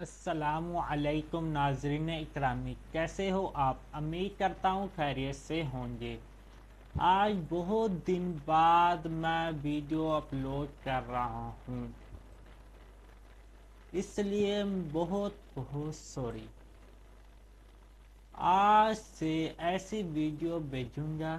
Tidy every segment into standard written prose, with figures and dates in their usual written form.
السلام علیکم ناظرین اکرامی، کیسے ہو آپ؟ امید کرتا ہوں خیریت سے ہوں گے۔ آج بہت دن بعد میں ویڈیو اپلوڈ کر رہا ہوں، اس لیے بہت بہت سوری۔ آج سے ایسی ویڈیو بھیجوں گا۔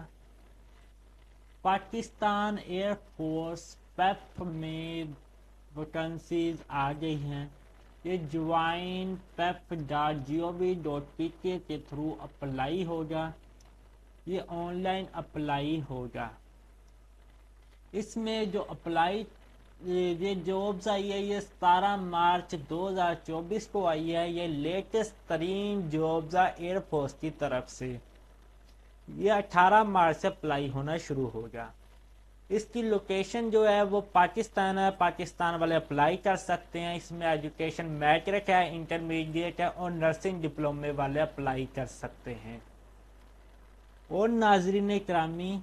پاکستان ایئر فورس پیپ میں ویکنسیز آ گئی ہیں۔ یہ جوائن pep.gov.pk کے تھرو اپلائی ہوگا۔ یہ آن لائن اپلائی ہوگا۔ اس میں جو اپلائی یہ جابز آئی ہے، یہ 17 مارچ 2024 کو آئی ہے۔ یہ لیٹسٹ ترین جابز ایئر فورس کی طرف سے۔ یہ 18 مارچ سے اپلائی ہونا شروع ہوگا۔ اس کی لوکیشن جو ہے وہ پاکستان ہے۔ پاکستان والے اپلائی کر سکتے ہیں۔ اس میں ایجوکیشن میٹرک ہے، انٹرمیڈیٹ ہے اور نرسنگ ڈپلومے والے اپلائی کر سکتے ہیں۔ اور ناظرین اکرامی،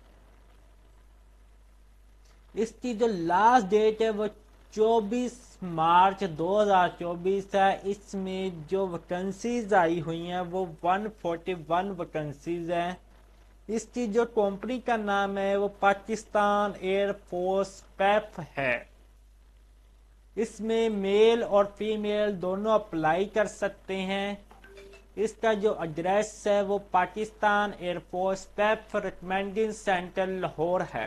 اس کی جو لاسٹ ڈیٹ ہے وہ 24 مارچ 2024 ہے۔ اس میں جو ویکنسیز آئی ہوئی ہیں وہ 141 ویکنسیز ہیں۔ اس کی جو کمپنی کا نام ہے وہ پاکستان ایئر فورس پیپ ہے۔ اس میں میل اور فیمیل دونوں اپلائی کر سکتے ہیں۔ اس کا جو ایڈریس ہے وہ پاکستان ایئر فورس پیپ ریکمینڈنگ سینٹر لاہور ہے۔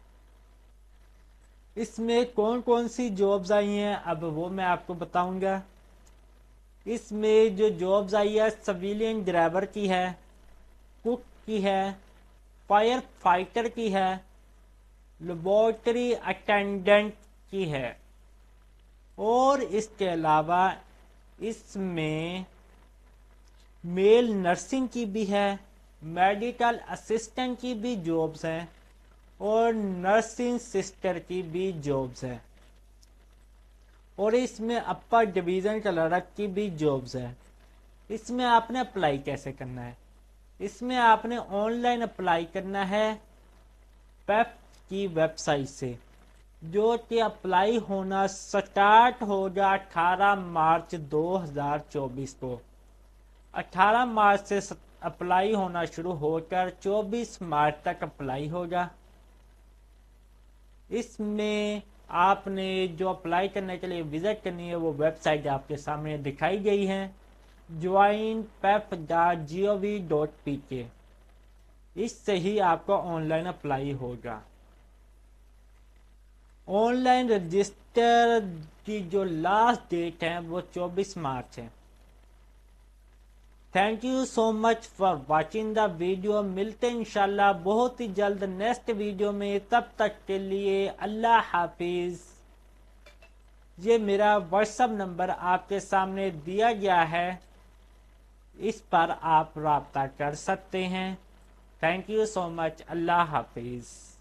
اس میں کون کون سی جابز آئی ہیں اب وہ میں آپ کو بتاؤں گا۔ اس میں جو جابز آئی ہے سویلین ڈرائیور کی ہے، کک کی ہے، فائر فائٹر کی ہے، لیبارٹری اٹینڈنٹ کی ہے، اور اس کے علاوہ اس میں میل نرسنگ کی بھی ہے، میڈیکل اسسٹنٹ کی بھی جابز ہیں اور نرسنگ سسٹر کی بھی جابز ہیں، اور اس میں اپر ڈویژن کلرک کی بھی جابز ہے۔ اس میں آپ نے اپلائی کیسے کرنا ہے؟ اس میں آپ نے آن لائن اپلائی کرنا ہے پیپ کی ویب سائٹ سے، جو کہ اپلائی ہونا سٹارٹ ہوگا 18 مارچ 2024 کو۔ 18 مارچ سے اپلائی ہونا شروع ہو کر 24 مارچ تک اپلائی ہوگا۔ اس میں آپ نے جو اپلائی کرنے کے لیے وزٹ کرنی ہے وہ ویب سائٹ آپ کے سامنے دکھائی گئی ہے، joinpep.gov.pk۔ اس سے ہی آپ کو آن لائن اپلائی ہوگا۔ آن لائن رجسٹر کی جو لاسٹ ڈیٹ ہے وہ 24 مارچ ہے۔ Thank you so much for watching the video. ملتے ہیں انشاءاللہ بہت ہی جلد نیکسٹ ویڈیو میں، تب تک کے لیے اللہ حافظ۔ یہ میرا واٹس ایپ نمبر آپ کے سامنے دیا گیا ہے، اس پر آپ رابطہ کر سکتے ہیں۔ تھینک یو سو مچ، اللہ حافظ۔